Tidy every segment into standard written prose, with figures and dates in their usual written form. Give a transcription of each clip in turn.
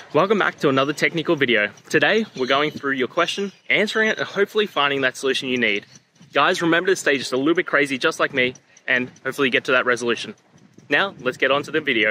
Welcome back to another technical video. Today, we're going through your question, answering it, and hopefully finding that solution you need. Guys, remember to stay just a little bit crazy, just like me, and hopefully get to that resolution. Now, let's get on to the video.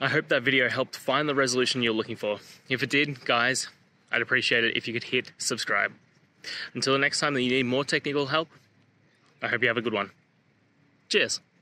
I hope that video helped find the resolution you're looking for. If it did, guys, I'd appreciate it if you could hit subscribe. Until the next time that you need more technical help, I hope you have a good one. Cheers.